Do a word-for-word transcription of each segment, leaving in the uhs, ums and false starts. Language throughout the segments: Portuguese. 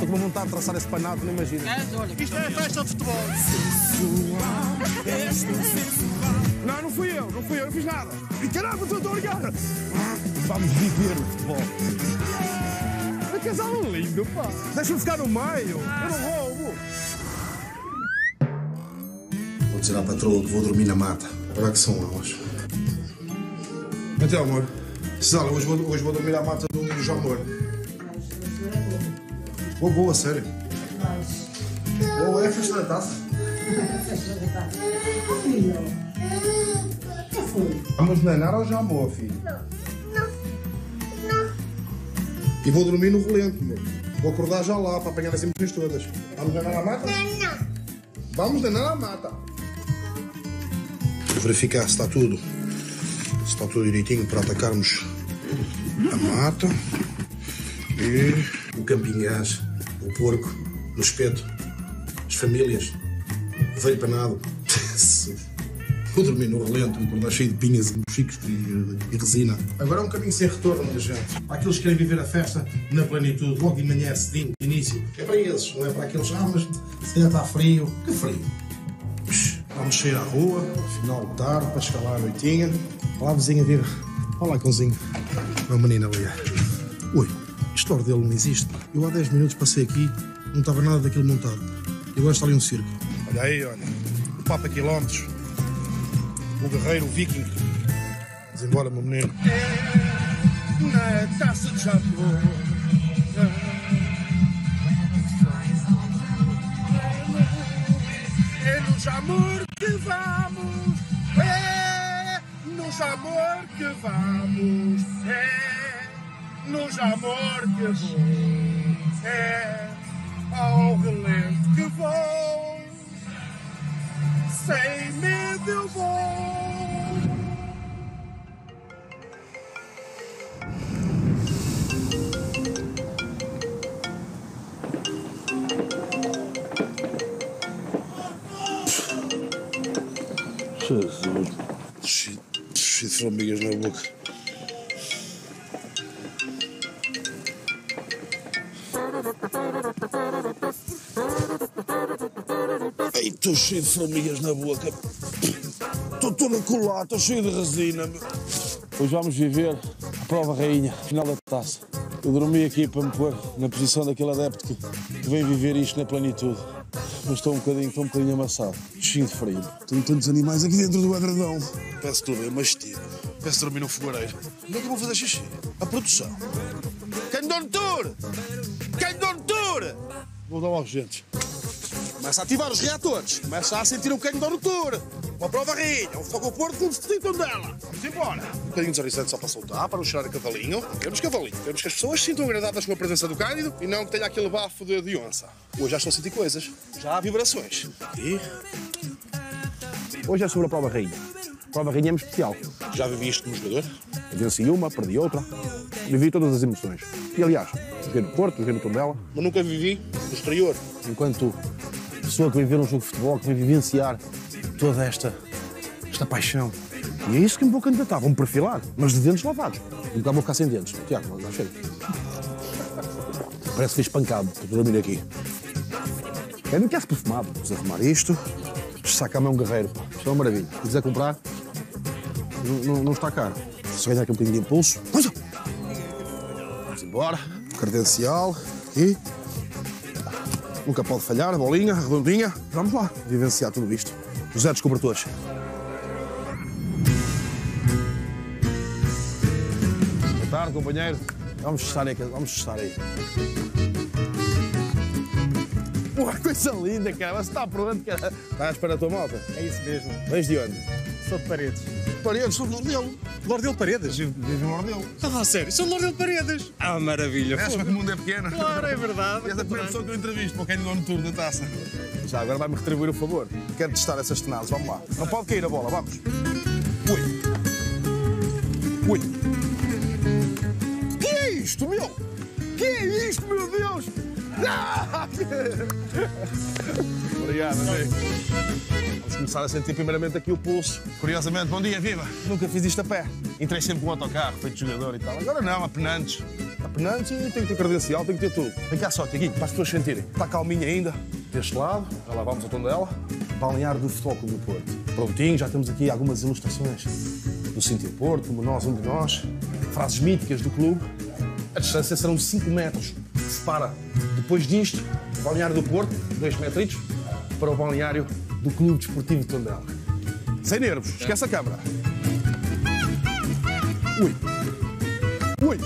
Estou com uma vontade de traçar esse panado, não imagina. Isto é a festa de futebol. Não, não fui eu, não fui eu, não fiz nada. E caramba, estou a ligar. Vamos viver o futebol. É casal lindo, pá. Deixa-me ficar no meio. Eu não roubo. Vou dizer à patroa que vou dormir na mata. Agora que são elas. Então, amor. Cisala, hoje vou, hoje vou dormir à mata do João Amor. Boa, boa, sério. Boa, é a festa da taça. Vamos nanar ou já amor, filho? Não, não. E vou dormir no relento, meu. Vou acordar já lá para apanhar as emoções todas. Vamos nanar à mata? Não, não. Vamos nanar à mata. Vou verificar se está tudo. Se está tudo direitinho para atacarmos a mata. E o campingás, o porco, no espeto, as famílias, o velho panado. Vou dormir no relento, um acordar cheio de pinhas e mochicos e, e resina. Agora é um caminho sem retorno, minha gente. Para aqueles que querem viver a festa na plenitude, logo de manhã, cedinho, de início. É para eles, não é para aqueles, ah, mas se calhar está frio. Que frio? Psh, vamos sair à rua, final de tarde, para chegar lá à noitinha. Olá, vizinha, viva. Olá, cãozinho. Uma menina ali. Ui, este ordelo não existe. Eu há dez minutos passei aqui, não estava nada daquilo montado. E agora está ali um circo. Olha aí, olha. O Papa Quilómetros. O guerreiro, o viking. Vamos embora, meu menino. É na taça de amor. É nos amor que vamos. É nos amor que vamos. É nos amor que vou. É ao relento que vou. Sem medo eu vou. Jesus. Cheio, cheio de formigas na boca. Ai, estou cheio de formigas na boca. Estou todo colado, estou cheio de resina. Hoje vamos viver a prova rainha, final da taça. Eu dormi aqui para me pôr na posição daquele adepto que, que vem viver isto na plenitude. Mas estou um bocadinho, estou um bocadinho amassado, cheio de frio. Tenho tantos animais aqui dentro do agradão. Peço tudo bem, mas tiro. Peço dormir no fogareiro. Onde é que eu vou fazer xixi? A produção. Quem dá tour? Quem dá tour? Vou dar aos urgentes. Começa a ativar os reatores. Começa a sentir um bocadinho de tour. Uma prova rainha, um fogo ao porto, como se sintam dela. Vamos embora. Um bocadinho desarisante só para soltar, para não cheirar a cavalinho. Queremos cavalinho. Queremos que as pessoas se sintam agradadas com a presença do Cândido e não que tenha aquele bafo de, de onça. Hoje já estou a sentir coisas. Já há vibrações. E... Hoje é sobre a prova rainha. A prova rainha é especial. Já vivi isto como jogador? Eu venci uma, perdi outra. Vivi todas as emoções. E, aliás, joguei no Porto, joguei no Tondela. Mas nunca vivi no exterior. Enquanto pessoa que vem ver um jogo de futebol, que vem vivenciar toda esta, esta paixão. E é isso que me vou candidatar. Vou-me perfilar, mas de dentes lavados. Nunca vou ficar sem dentes. Tiago, não achei. Parece que fui espancado por dormir aqui. É nem que é perfumado. Vamos arrumar isto. Esta cama é um guerreiro. Isto é uma maravilha. Se quiser comprar, não, não, não está caro. Se ganhar aqui um bocadinho de impulso. Vamos, vamos embora. Credencial. E... nunca pode falhar, a bolinha, a redondinha. Vamos lá, vivenciar tudo isto. José dos Cobertores. Boa tarde, companheiro. Vamos estar aí, vamos estar aí. Ué, coisa linda, cara. Você está pronto, cara. Está à espera da tua malta? É isso mesmo. Vens de onde? Sou de Paredes. Paredes, sou de Lordelo. Lordelo Paredes? Vivo em Lordelo. Estava a sério, sou de Lordelo Paredes. Ah, maravilha. Acho que o mundo é pequeno. Claro, é verdade. E essa é a primeira pessoa que eu entrevisto para o Candido no turno da taça. Já, agora vai-me retribuir o favor. Quero testar essas tenadas, vamos lá. Não pode cair a bola, vamos. Ui. Ui. Que é isto, meu? Que é isto, meu Deus? Ah! Obrigado, amigo. Vamos começar a sentir primeiramente aqui o pulso. Curiosamente, bom dia, viva! Nunca fiz isto a pé. Entrei sempre com um autocarro, feito jogador e tal. Agora não, apenantes. Apenantes e tem que ter credencial, tem que ter tudo. Vem cá só, Tiaguinho, para as pessoas sentirem. Está calminha ainda, deste lado, já lá vamos ao Tondela. Balneário do Futebol Clube do Porto. Prontinho, já temos aqui algumas ilustrações do Cintia Porto, como nós, um de nós. Frases míticas do clube. A distância serão cinco metros. Separa, depois disto, o Balneário do Porto, dois metritos, para o Balneário do Clube Desportivo de Tondela. Sem nervos, esquece a câmara. Ui. Ui.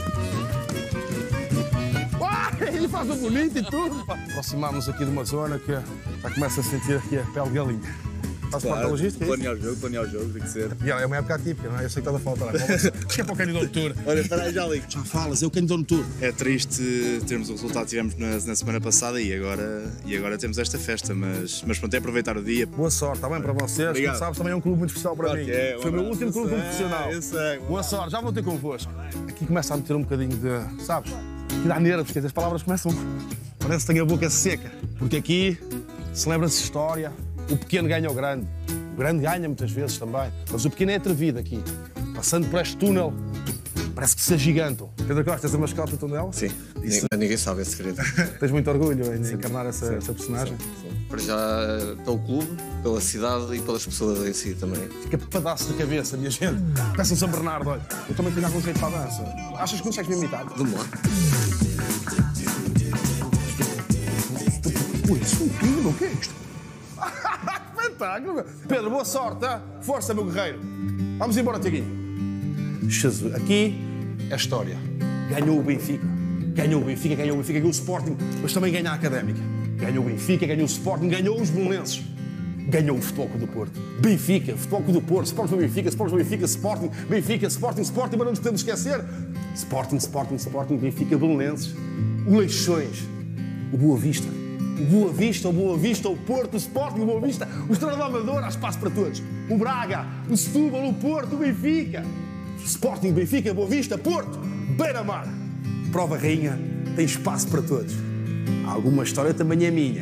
Uai, ele faz o bonito e tudo. Aproximámos aqui de uma zona que já começa a sentir aqui a pele de galinha. Faz parte da logística? Planear o jogo, planear o jogo, tem que ser. E é uma época atípica, não é? Eu sei que estás a faltar. Que é para o Canidão no Tour. Olha, espera aí, já ligo. Já falas, eu Canidão no Tour. É triste termos o resultado que tivemos na, na semana passada e agora, e agora temos esta festa, mas, mas pronto, é aproveitar o dia. Boa sorte, está bem para vocês. Obrigado. Como sabes, também é um clube muito especial para Claro mim. que é, Foi o meu um último clube abraço. profissional. Eu sei, Boa sorte, já vou ter convosco. Aqui começa a meter um bocadinho de, sabes, aqui dá nervos, porque as palavras começam, parece que tenho a boca seca. Porque aqui celebra-se história, o pequeno ganha o grande. O grande ganha muitas vezes também, mas o pequeno é atrevido aqui. Passando por este túnel, parece que se agigantam. Pedro Costa, és a mascota do Tondela? Sim, Isso... ninguém sabe esse segredo. Tens muito orgulho em sim, encarnar essa, sim, essa personagem? Sim, sim. Para já, pelo clube, pela cidade e pelas pessoas em si também. Fica pedaço de cabeça, minha gente. Peça um São Bernardo, olha. Eu também tenho algum jeito para a dança. Achas que consegues me imitar? Demora. Ui, isso é um pingo, o que é isto? Que espetáculo! Pedro, boa sorte, tá? Força, meu guerreiro. Vamos embora, Tiaguinho. Jesus, aqui é história. Ganhou o Benfica. Ganhou o Benfica, ganhou o Benfica, ganhou o Sporting, mas também ganha a Académica. Ganhou o Benfica, ganhou o Sporting, ganhou os Belenenses. Ganhou o Futebol Clube do Porto. Benfica, Futebol Clube do Porto, Sporting para Benfica, Sporting para Benfica, Sporting, Benfica, Sporting, Sporting, mas não nos podemos esquecer. Sporting, Sporting, Sporting, Benfica, Belenenses. O Leixões, o Boa Vista. O Boa Vista, o Boa Vista, o Porto, o Sporting, o Boa Vista, o Estrela da Amadora, há espaço para todos. O Braga, o Setúbal, o Porto, o Benfica. Sporting, Benfica, Boa Vista, Porto, Beira-Mar. Prova Rainha tem espaço para todos. Alguma história também é minha.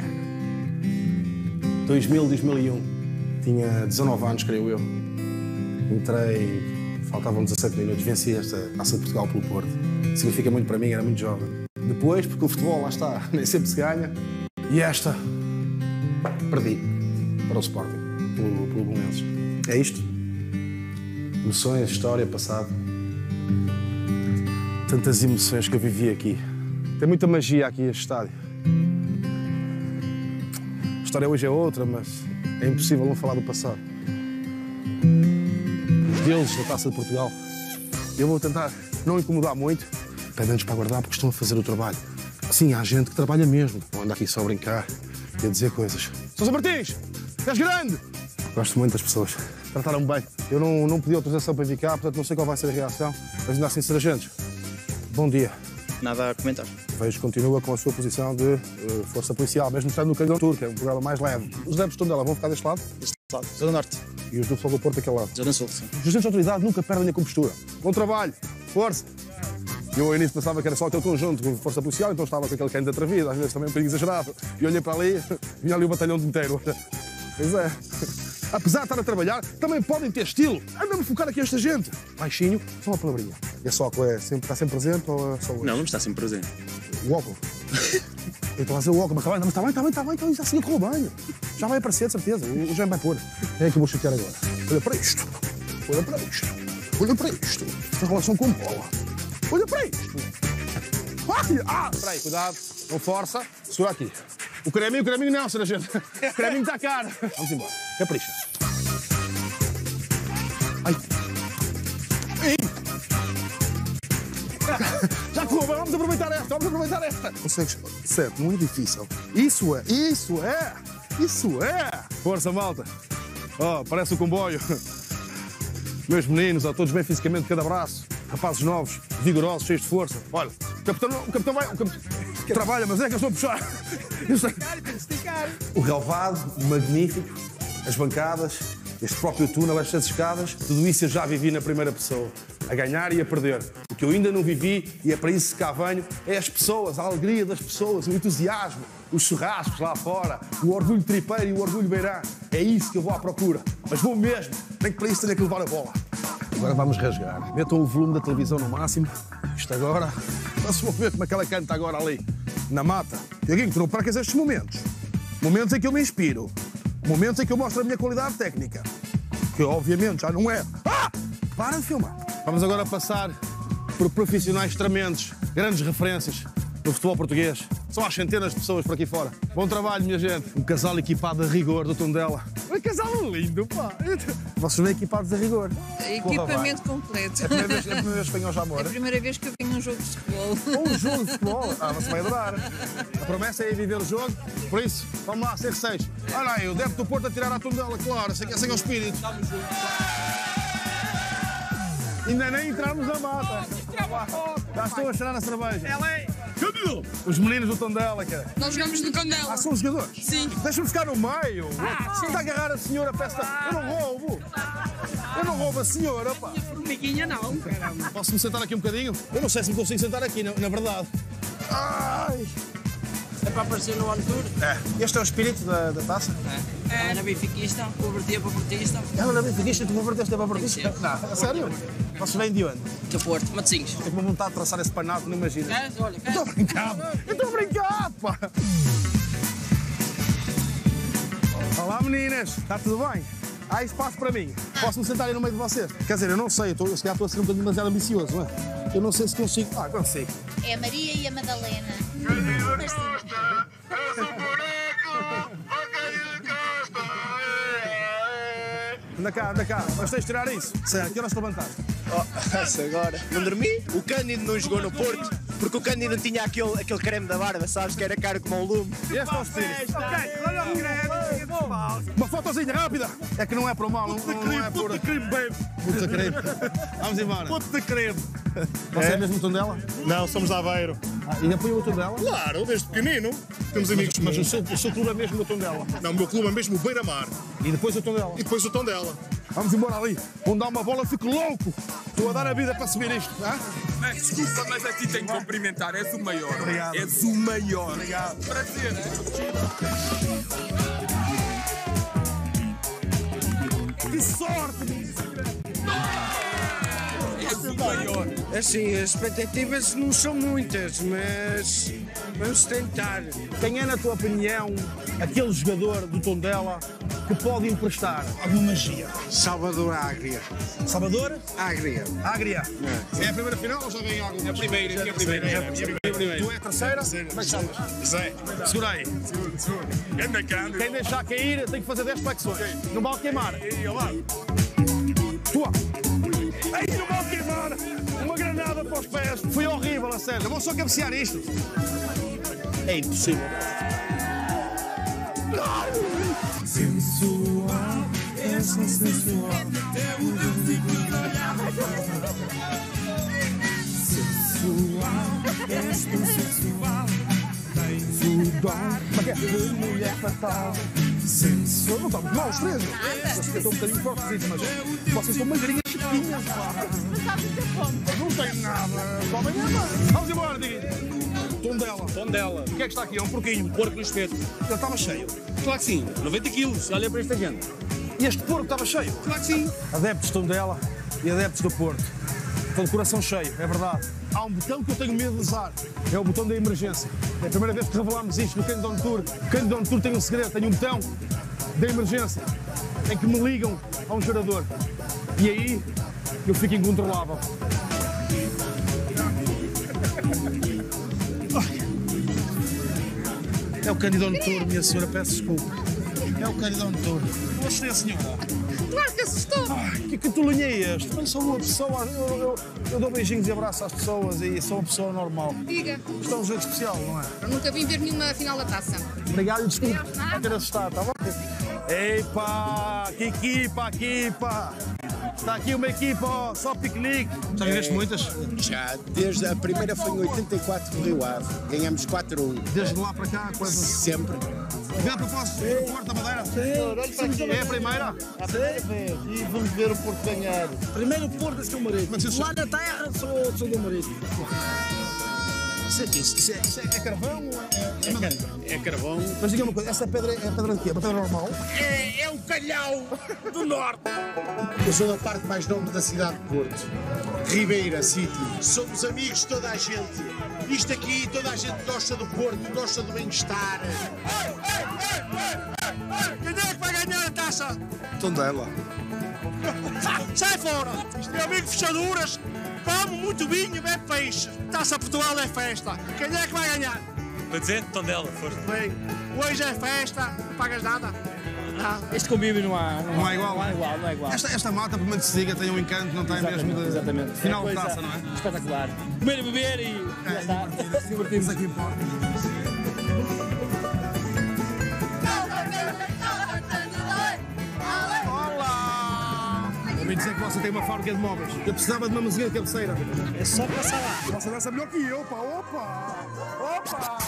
dois mil, dois mil e um. Tinha dezanove anos, creio eu. Entrei, faltavam dezassete minutos, venci esta Taça de Portugal pelo Porto. Significa muito para mim, era muito jovem. Depois, porque o futebol, lá está, nem sempre se ganha. E esta, perdi para o Sporting, pelo, pelo Belenenses. É isto. Emoções, história, passado. Tantas emoções que eu vivi aqui. Tem muita magia aqui este estádio. A história hoje é outra, mas é impossível não falar do passado. Deles da Taça de Portugal. Eu vou tentar não incomodar muito. Pedem-nos para aguardar porque estão a fazer o trabalho. Sim, há gente que trabalha mesmo. Não anda aqui só a brincar e a dizer coisas. Sousa Martins, és grande! Gosto muito das pessoas. Trataram-me bem. Eu não, não pedi autorização para vir cá, portanto não sei qual vai ser a reação. Mas ainda assim, sargentos, bom dia. Nada a comentar. Vejo que continua com a sua posição de uh, força policial, mesmo estando no Canidão Tour, que é um programa mais leve. Os adeptos de Tondela vão ficar deste lado? Deste lado, Zona Norte. E os do Futebol do Porto daquele lado? Zona Sul, sim. Os agentes de autoridade nunca perdem a compostura. Bom trabalho, força! Eu ao início pensava que era só aquele conjunto com força policial, então estava com aquele canto atrevido, às vezes também um bocadinho exagerado. E olhei para ali, vinha ali o batalhão inteiro. Pois é. Apesar de estar a trabalhar, também podem ter estilo. Anda-me focar aqui esta gente. Baixinho, só uma palavrinha. É só que é sempre, está sempre presente ou é só hoje? Não, não está sempre presente. O óculos. Eu estou a fazer o óculos, mas está bem, mas está bem, está bem, está bem, então já seguiu com o banho. Já vai aparecer, de certeza. O já vai pôr. É que eu vou chatear agora. Olha para isto. Olha para isto. Olha para isto. Esta relação com bola. Olha para isto. Ai, ah, espera aí, cuidado. Não força. Segura aqui. O creminho, o creminho não, senhora gente. O creminho está caro. Vamos embora. Capricha. Ai. Ei. Já correu, vamos aproveitar esta, vamos aproveitar esta. Consegues? Certo, muito difícil. Isso é, isso é, isso é. Força, malta. Oh, parece o comboio. Meus meninos, ó, todos bem fisicamente, cada braço. Rapazes novos, vigorosos, cheios de força. Olha, o capitão, o capitão vai... O capitão trabalha, mas é que eu estou a puxar. Eu sei. O relvado, magnífico, as bancadas, este próprio túnel, estas escadas, tudo isso eu já vivi na primeira pessoa. A ganhar e a perder. O que eu ainda não vivi, e é para isso que cá venho, é as pessoas, a alegria das pessoas, o entusiasmo, os churrascos lá fora, o orgulho tripeiro e o orgulho beirã. É isso que eu vou à procura. Mas vou mesmo, nem que para isso tenha que levar a bola. Agora vamos rasgar. Metam o volume da televisão no máximo. Isto isto agora. Vocês vão ver como é que ela canta agora ali, na mata. Tiaguinho, tu não percas estes momentos. Momentos em que eu me inspiro. Momentos em que eu mostro a minha qualidade técnica. Que obviamente já não é. Ah! Para de filmar. Vamos agora passar por profissionais tremendos, grandes referências no futebol português. São às centenas de pessoas por aqui fora. Bom trabalho, minha gente. Um casal equipado a rigor do Tondela. Um casal lindo, pá. Vocês vêm equipados a rigor. Equipamento completo. É a primeira vez, é a primeira vez que venham ao Jamor? É a primeira vez que eu venho a um jogo de futebol. Um jogo de futebol? Ah, você vai adorar. A promessa é ir viver o jogo, por isso, vamos lá, sem receios. Olha aí, o débito do Porto a tirar a Tondela, claro, esse é o espírito. Estamos juntos. Ainda nem entramos na mata. Já estou a cheirar na cerveja. Camilo! Os meninos do Tondela, cara. Nós jogamos no Tondela. Ah, são os jogadores? Sim. Deixa-me ficar no meio. Ah, sim. Está a agarrar a senhora, peça. Eu não roubo. Eu não roubo a senhora, pá. Formiguinha não, caramba. Posso-me sentar aqui um bocadinho? Eu não sei se me consigo sentar aqui, na, na verdade. Ai! É para aparecer no On Tour? É. Este é o espírito da, da taça? É. Ela era benfiquista, o Berti é para portista. Ela era benfiquista e tu converteste para portista? Não, a sério? Vocês vêm de onde? Do Porto, Matosinhos. Tenho uma vontade de traçar esse panato, não imagina. É, olha, Estou a brincar! Eu estou a brincar, pá! Olá, meninas! Está tudo bem? Há espaço para mim? Posso-me sentar aí no meio de vocês? Quer dizer, eu não sei, eu, estou, eu se calhar estou a ser um bocadinho demasiado ambicioso, não é? Eu não sei se consigo. Ah, consigo. É a Maria e a Madalena. Anda cá, anda cá. Mas tens de tirar isso. Sério, que horas te levantaste? Oh, agora. Não dormi? O Cândido não jogou no Porto, porque o Cândido não tinha aquele, aquele creme da barba, sabes? Que era caro como um lume. E este é o espírito. Olha o creme. Uma fotozinha rápida. É que não é para o mal, não, não é por... Puta creme, baby. Puta creme. Vamos embora. Puta creme. Você é mesmo o Tondela? Não, somos de Aveiro. Ah, e apoia o Tondela? Claro, desde pequenino. Temos amigos. Mas o seu, o seu clube é mesmo o Tondela? Não, o meu clube é mesmo o Beira-Mar. E depois o Tondela? E depois o Tondela. Vamos embora ali. Vão dar uma bola, fico louco. Estou a dar a vida para subir isto. Tá? Mas, desculpa, mas aqui tenho que cumprimentar. És o maior. Obrigado. És o maior. Obrigado. Prazer. Que sorte! És o maior. Assim, as expectativas não são muitas, mas vamos tentar. Quem é, na tua opinião, aquele jogador do Tondela que pode emprestar alguma magia? Salvador Ágria. Salvador? Ágria. Ágria. É. é a primeira final ou já vem alguma? É a primeira, é a primeira. É a primeira. Tu é a terceira? Como é que chamas? Zé. Segura aí. Segura, segura. Anda cá. Quem deixar cair tem que fazer dez flexões. Não vale queimar. Tua. Ei, não vale queimar. Uma granada para os pés. Foi horrível, a sério. Vou só cabecear isto. É impossível. Sensual, é sensual. Sensual, és tão sensual. Tens o dom de mulher fatal. Eu não estamos mal os três. Eu estou um bocadinho forte, mas vocês estão magrinhas chiquinhas. Não tem nada. Comem a mão. Vamos embora, Diguinho. Tondela. Tondela. O que é que está aqui? É um porquinho. Porco no espeto. Ele estava cheio. Claro que sim. noventa quilos. Olha para esta gente. E este porco estava cheio? Claro que sim. Adeptos de Tondela e adeptos do Porto. Estou de coração cheio, é verdade. Há um botão que eu tenho medo de usar. É o botão da emergência. É a primeira vez que revelámos isto no Cândido On Tour. O Cândido On Tour tem um segredo, tem um botão da emergência em que me ligam a um gerador. E aí eu fico incontrolável. É o Cândido On Tour, minha senhora, peço desculpa. É o Cândido On Tour. Você, senhora? Claro que assustou. Ai, que catolinho é este? Eu sou uma pessoa, eu, eu, eu dou beijinhos e abraço às pessoas e sou uma pessoa normal. Diga. Isto é um jeito especial, não é? Eu nunca vim ver nenhuma final da taça. Obrigado e desculpe por ter assustado, está bom? Eipa, que equipa, equipa! Está aqui uma equipa, ó, só piquenique. Já viveste muitas? Já, desde a primeira foi em oitenta e quatro no Rio Ave, ganhamos quatro a um. Desde lá para cá, quase? Sempre. Vê a propósito, do Porto da Madeira? Sim. É a primeira? A primeira vez. E vamos ver o Porto ganhar. Primeiro o Porto, depois o Marítimo. Lá na terra sou, sou do Marítimo. Isso é, isso, é, isso é carvão ou é, é madeira? É, é carvão. Mas diga uma coisa, essa pedra é pedra de quê? É uma pedra normal? É, é o calhau do norte. Eu sou da parte mais nobre da cidade de Porto. Ribeira City. Somos amigos de toda a gente. Isto aqui, toda a gente gosta do Porto, gosta do bem-estar. Quem é que vai ganhar a taça? Tondela. Sai fora! Isto é amigo de fechaduras. Come muito vinho, bebe peixe. Taça Portugal é festa. Quem é que vai ganhar? Para dizer, Tondela, força. Bem, hoje é festa, não pagas nada. Não. Este convívio não há, não, Não é igual, não é igual, não é igual. Esta, esta mata, pelo menos se diga, tem um encanto, não tem Exatamente, mesmo de exatamente. final É de coisa taça, não é? Espetacular. Comer e beber e já está. Divertimos aqui em Porto. Olá! Ouvi dizer que você tem uma fábrica de móveis. Eu precisava de uma musiquinha de cabeceira. É só passar lá. Você dança melhor que eu, opa, opa! Opa!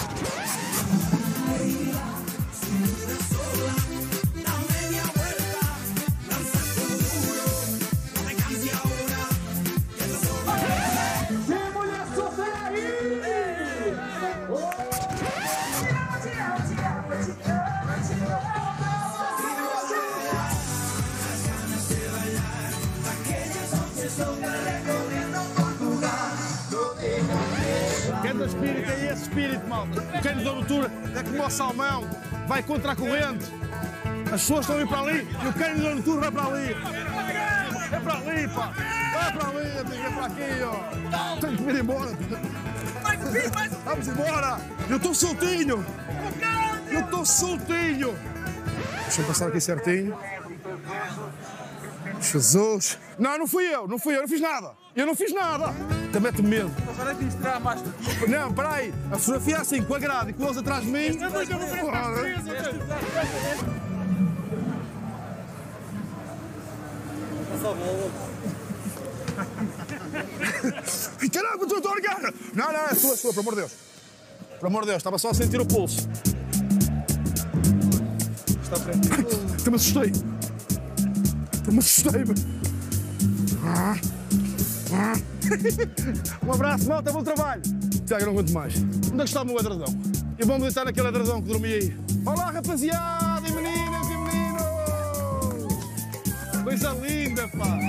Cada espírito é esse espírito, malta. O cano da altura é como o salmão, vai contra a corrente. As pessoas estão a ir para ali e o cano da altura vai para ali. É para ali, pá. Vai para ali, amigo, é para aqui, ó. Tenho que ir embora. Vamos embora. Eu estou soltinho. Eu estou soltinho. Deixa eu passar aqui certinho. Jesus! Não, não fui eu, não fui eu, não fiz nada. Eu não fiz nada. Também mete medo. Agora é que mostrar mais do que Não, peraí. A fotografia é assim, com a grade e com eles atrás de mim. Caramba, estou a orgar! Não, não, é sua, é sua, pelo amor de Deus. Pelo amor de Deus, estava só a sentir o pulso. Está à frente. Até me assustei. Até me assustei-me. Um abraço, malta, bom trabalho. Tiago, não aguento mais. Onde é que está o meu adradão? E vamos deitar naquele adradão que dormi aí. Olá, rapaziada, e meninas e meninos! Coisa linda, pá!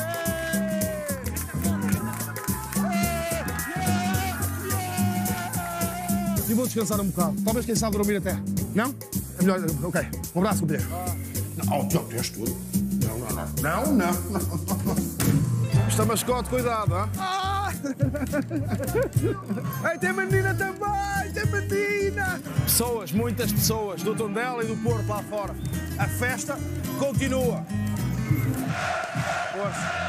E vou descansar um bocado. Talvez quem sabe dormir até. Não? É melhor. Ok. Um abraço, companheiro. Não, oh, Tiago, tens tudo. Não, não, não. Não, não. Esta mascote, cuidado, hein? Ah! Ei, tem menina também! Tem menina! Pessoas, muitas pessoas do Tondela e do Porto lá fora. A festa continua. Força.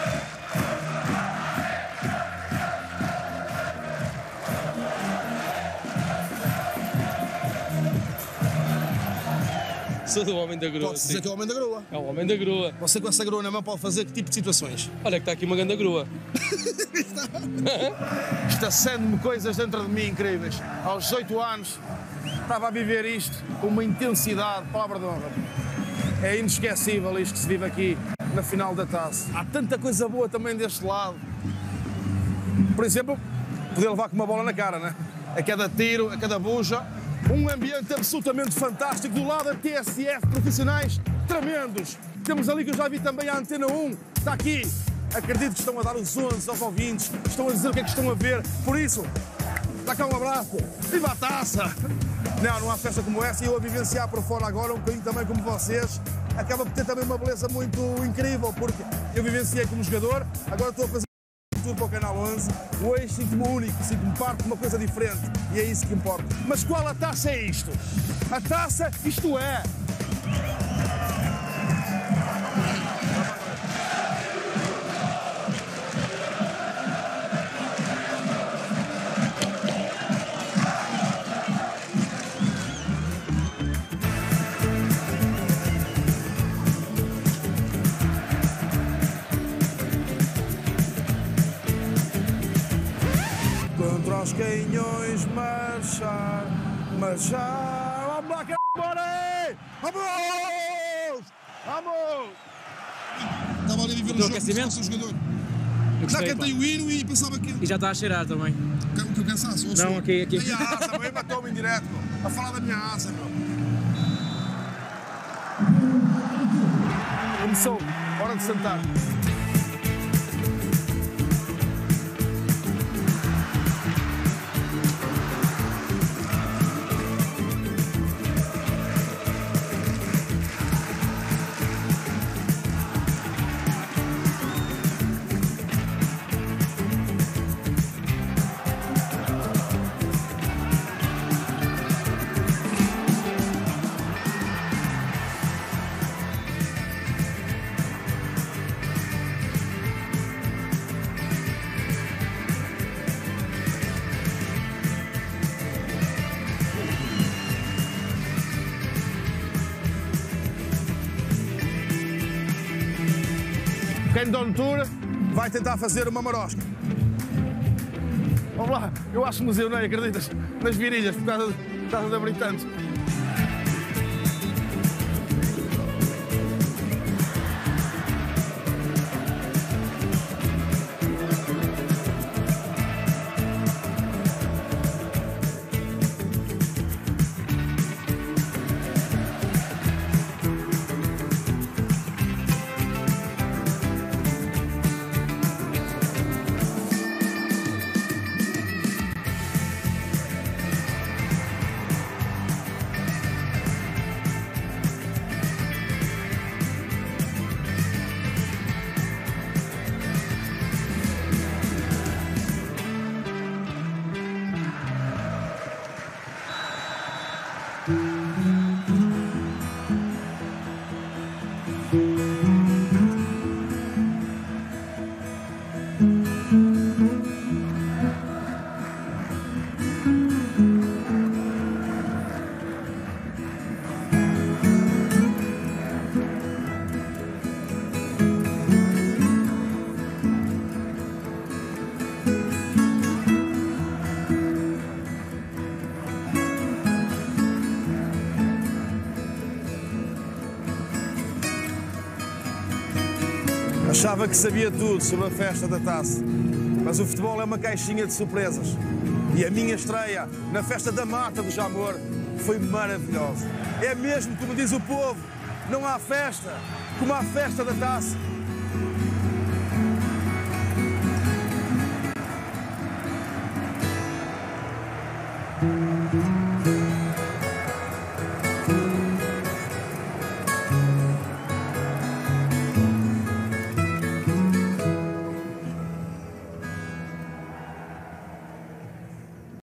Sou do homem da grua. Pode dizer que é o homem da grua. É o homem da grua. Você com essa grua na mão pode fazer que tipo de situações? Olha que está aqui uma grande grua. Estacendo-me coisas dentro de mim incríveis. Aos dezoito anos estava a viver isto com uma intensidade, palavra de honra. É inesquecível isto que se vive aqui na final da taça. Há tanta coisa boa também deste lado. Por exemplo, poder levar com uma bola na cara, né? A cada tiro, a cada buja. Um ambiente absolutamente fantástico do lado da T S F, profissionais tremendos. Temos ali que eu já vi também a Antena um, está aqui. Acredito que estão a dar os onze aos ouvintes, estão a dizer o que é que estão a ver. Por isso, dá cá um abraço. Viva a taça! Não, não há festa como essa e eu a vivenciar por fora agora, um bocadinho também como vocês, acaba por ter também uma beleza muito incrível, porque eu vivenciei como jogador, agora estou a fazer tudo para o Canal onze, hoje sinto-me único, sinto-me parte de uma coisa diferente e é isso que importa. Mas qual a taça é isto? A taça, isto é... Contra os canhões marchar, marchar, vamos lá, bora aí! Vamos! Vamos! Estava ali a viver o jogo, se fosse um jogador. Já cantei o hino e pensava que... E já está a cheirar também. O que eu pensasse? Não, aqui, aqui. E a asa, meu, matou-me em direto, meu. A falar da minha asa, meu. Começou. Hora de sentar. Quem Dom Tour vai tentar fazer uma marosca. Vamos lá, eu acho museu, não é? Acreditas? Nas virilhas, por causa de, por causa de abrir tanto. Achava que sabia tudo sobre a festa da taça, mas o futebol é uma caixinha de surpresas. E a minha estreia na festa da Mata do Jamor foi maravilhosa. É mesmo como diz o povo, não há festa como a festa da taça.